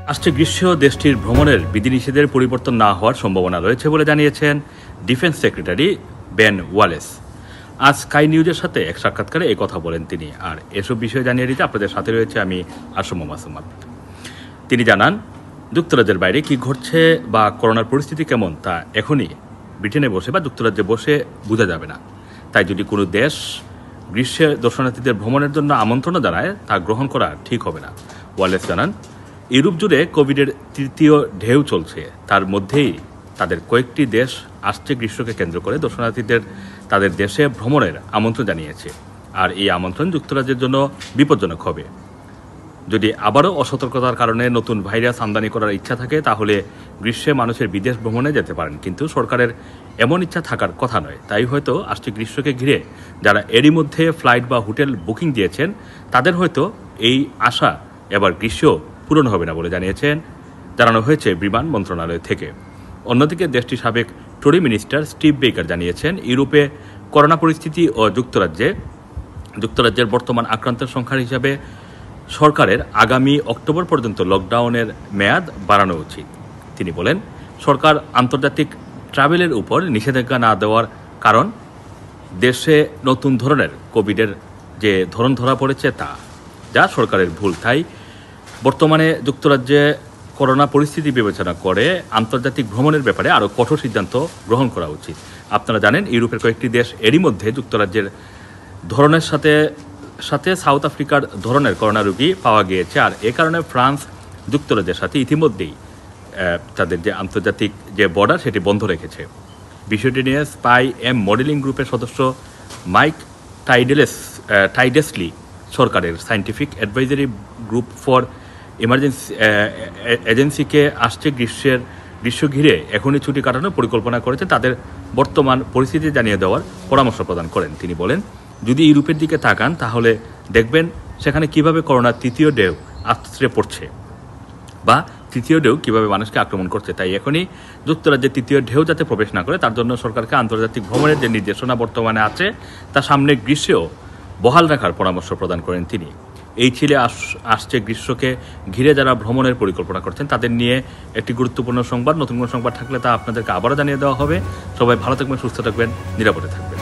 আসছে গ্রীষ্ম দেশটির ভ্রমণের বিধিনিষেধের পরিবর্তন না হওয়ার সম্ভাবনা রয়েছে বলে জানিয়েছেন ডিফেন্স সেক্রেটারি বেন ওয়ালেস। আজ স্কাই নিউজের সাথে এক সাক্ষাৎকারে এই কথা বলেন তিনি। আর এসব বিষয়ে জানিয়ে দিতে আপনাদের সাথে রয়েছে আমি S M Masum। তিনি জানান, যুক্তরাজ্যের বাইরে কি ঘটছে বা করোনার পরিস্থিতি কেমন তা এখনই ব্রিটেনে বসে বা যুক্তরাজ্যে বসে বোঝা যাবে না। তাই যদি কোনো দেশ গ্রীষ্মে দর্শনার্থীদের ভ্রমণের জন্য আমন্ত্রণ জানায় তা গ্রহণ করা ঠিক হবে না। ওয়ালেস জানান, ইউরোপ জুড়ে কোভিডের তৃতীয় ঢেউ চলছে, তার মধ্যেই তাদের কয়েকটি দেশ আসছে গ্রীষ্মকে কেন্দ্র করে দর্শনার্থীদের তাদের দেশে ভ্রমণের আমন্ত্রণ জানিয়েছে। আর এই আমন্ত্রণ যুক্তরাজ্যের জন্য বিপজ্জনক হবে। যদি আবারও অসতর্কতার কারণে নতুন ভাইরাস আমদানি করার ইচ্ছা থাকে তাহলে গ্রীষ্মে মানুষের বিদেশ ভ্রমণে যেতে পারেন, কিন্তু সরকারের এমন ইচ্ছা থাকার কথা নয়। তাই হয়তো আসছে গ্রীষ্মকে ঘিরে যারা এরই মধ্যে ফ্লাইট বা হোটেল বুকিং দিয়েছেন তাদের হয়তো এই আশা এবার গ্রীষ্ম পূরণ হবে না বলে জানানো হয়েছে বিমান মন্ত্রণালয় থেকে। অন্যদিকে দেশটির সাবেক টরি মিনিস্টার স্টিভ বেকার জানিয়েছেন, ইউরোপে করোনা পরিস্থিতি ও যুক্তরাজ্যের বর্তমান আক্রান্তের সংখ্যার হিসাবে সরকারের আগামী অক্টোবর পর্যন্ত লকডাউনের মেয়াদ বাড়ানো উচিত। তিনি বলেন, সরকার আন্তর্জাতিক ট্রাভেলের উপর নিষেধাজ্ঞা না দেওয়ার কারণ দেশে নতুন ধরনের কোভিডের যে ধরন ধরা পড়েছে তা যা সরকারের ভুল। তাই বর্তমানে যুক্তরাজ্যে করোনা পরিস্থিতি বিবেচনা করে আন্তর্জাতিক ভ্রমণের ব্যাপারে আরও কঠোর সিদ্ধান্ত গ্রহণ করা উচিত। আপনারা জানেন, ইউরোপের কয়েকটি দেশ এরই মধ্যে যুক্তরাজ্যের ধরনের সাথে সাউথ আফ্রিকার ধরনের করোনা রোগী পাওয়া গিয়েছে। আর এ কারণে ফ্রান্স যুক্তরাজ্যের সাথে ইতিমধ্যেই তাদের যে আন্তর্জাতিক যে বর্ডার সেটি বন্ধ রেখেছে। বিষয়টি নিয়ে স্পাই এম মডেলিং গ্রুপের সদস্য মাইক টাইডেসলি সরকারের scientific advisory group for emergency এজেন্সিকে আসছে গ্রীষ্ম ঘিরে এখনই ছুটি কাটানোর পরিকল্পনা করেছে তাদের বর্তমান পরিস্থিতি জানিয়ে দেওয়ার পরামর্শ প্রদান করেন। তিনি বলেন, যদি ইউরোপের দিকে তাকান তাহলে দেখবেন সেখানে কিভাবে করোনার তৃতীয় ঢেউ আছড়ে পড়ছে বা তৃতীয় ঢেউ কীভাবে মানুষকে আক্রমণ করছে। তাই এখনই যুক্তরাজ্যের তৃতীয় ঢেউ যাতে প্রবেশ না করে তার জন্য সরকারকে আন্তর্জাতিক ভ্রমণের যে নির্দেশনা বর্তমানে আছে তা সামনে গ্রীষ্মেও বহাল রাখার পরামর্শ প্রদান করেন তিনি। এই ছিল আসছে গ্রীষ্মকে ঘিরে যারা ভ্রমণের পরিকল্পনা করছেন তাদের নিয়ে একটি গুরুত্বপূর্ণ সংবাদ। নতুন কোনো সংবাদ থাকলে তা আপনাদেরকে আবারও জানিয়ে দেওয়া হবে। সবাই ভালো থাকবেন, সুস্থ থাকবেন, নিরাপদে থাকবেন।